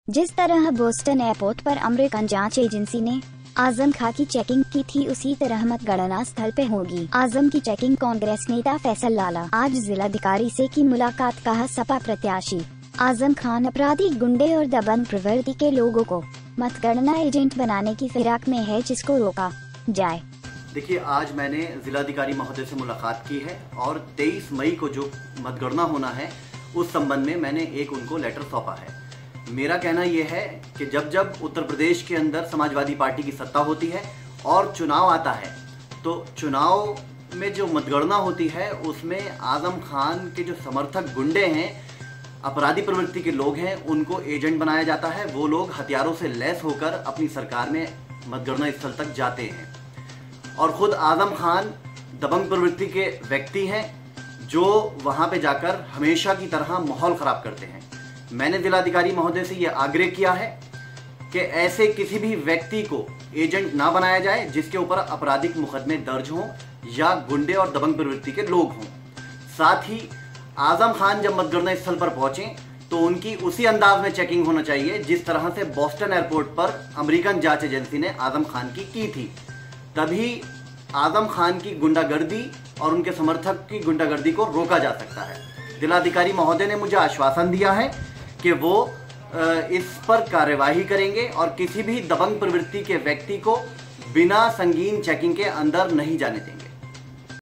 जिस तरह Boston airport पर अमेरिकन जांच एजेंसी ने आजम खां की चेकिंग की थी, उसी तरह मतगणना स्थल पे होगी आजम की चेकिंग। कांग्रेस नेता फैसल लाला आज जिलाधिकारी से की मुलाकात, कहा सपा प्रत्याशी आजम खान आपराधिक गुंडे और दबंग प्रवृत्ति के लोगों को मतगणना एजेंट बनाने की फिराक में है, जिसको रोका जाए। देखिए, आज मैंने जिलाधिकारी महोदय से मुलाकात की है और 23 मई को जो मतगणना होना है उस संबंध में मैंने एक उनको लेटर सौंपा है। मेरा कहना यह है कि जब जब उत्तर प्रदेश के अंदर समाजवादी पार्टी की सत्ता होती है और चुनाव आता है, तो चुनाव में जो मतगणना होती है उसमें आजम खान के जो समर्थक गुंडे हैं, अपराधी प्रवृत्ति के लोग हैं, उनको एजेंट बनाया जाता है। वो लोग हथियारों से लैस होकर अपनी सरकार में मतगणना स्थल तक जाते हैं और खुद आजम खान दबंग प्रवृत्ति के व्यक्ति हैं जो वहां पे जाकर हमेशा की तरह माहौल खराब करते हैं। मैंने जिलाधिकारी महोदय से यह आग्रह किया है कि ऐसे किसी भी व्यक्ति को एजेंट ना बनाया जाए जिसके ऊपर आपराधिक मुकदमे दर्ज हों या गुंडे और दबंग प्रवृत्ति के लोग हों। साथ ही आजम खान जब मतगणना स्थल पर पहुंचे तो उनकी उसी अंदाज में चेकिंग होना चाहिए जिस तरह से बोस्टन एयरपोर्ट पर अमेरिकन जांच एजेंसी ने आजम खान की थी। तभी आजम खान की गुंडागर्दी और उनके समर्थक की गुंडागर्दी को रोका जा सकता है। जिलाधिकारी महोदय ने मुझे आश्वासन दिया है कि वो इस पर कार्यवाही करेंगे और किसी भी दबंग प्रवृत्ति के व्यक्ति को बिना संगीन चेकिंग के अंदर नहीं जाने देंगे।